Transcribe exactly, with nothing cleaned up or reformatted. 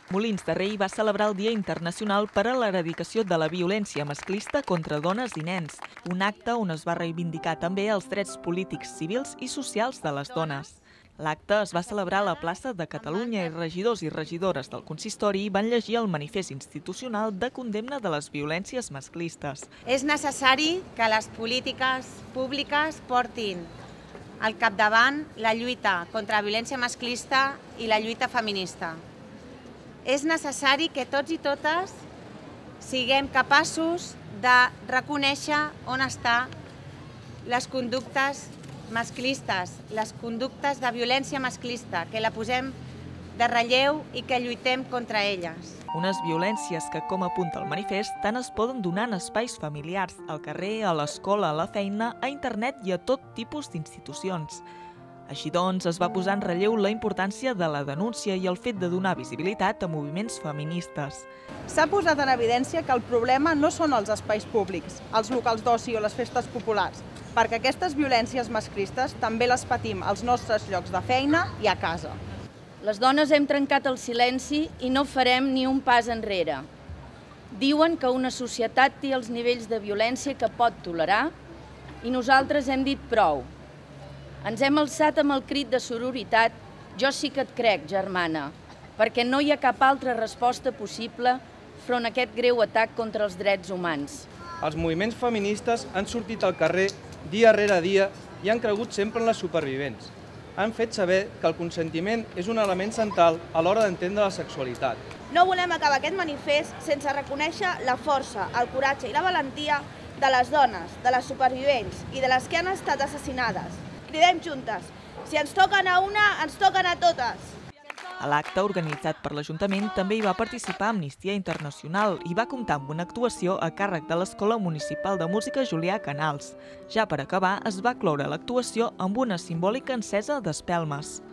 Molins de Rei va celebrar el Dia Internacional per a l'eradicació de la violència masclista contra dones i nens, un acte on es va reivindicar també els drets polítics, civils i socials de les dones. L'acte es va celebrar a la plaça de Catalunya i regidors i regidores del consistori van llegir el manifest institucional de condemna de les violències masclistes. És necessari que les polítiques públiques portin al capdavant la lluita contra la violència masclista i la lluita feminista. És necessari que tots i totes siguem capaços de reconèixer on estan les conductes masclistes, les conductes de violència masclista, que la posem de relleu i que lluitem contra elles. Unes violències que, com apunta el manifest, tant es poden donar en espais familiars, al carrer, a l'escola, a la feina, a internet i a tot tipus d'institucions. Així doncs, es va posar en relleu la importància de la denúncia i el fet de donar visibilitat a moviments feministes. S'ha posat en evidència que el problema no són els espais públics, els locals d'oci o les festes populars, perquè aquestes violències masclistes també les patim als nostres llocs de feina i a casa. Les dones hem trencat el silenci i no farem ni un pas enrere. Diuen que una societat té els nivells de violència que pot tolerar i nosaltres hem dit prou. Ens hem alçat amb el crit de sororitat «Jo sí que et crec, germana», perquè no hi ha cap altra resposta possible front a aquest greu atac contra els drets humans. Els moviments feministes han sortit al carrer dia rere dia i han cregut sempre en les supervivents. Han fet saber que el consentiment és un element central a l'hora d'entendre la sexualitat. No volem acabar aquest manifest sense reconèixer la força, el coratge i la valentia de les dones, de les supervivents i de les que han estat assassinades. Cridem juntes. Si ens toquen a una, ens toquen a totes. A l'acte organitzat per l'Ajuntament també hi va participar Amnistia Internacional i va comptar amb una actuació a càrrec de l'Escola Municipal de Música Julià Canals. Ja per acabar, es va cloure l'actuació amb una simbòlica encesa d'espelmes.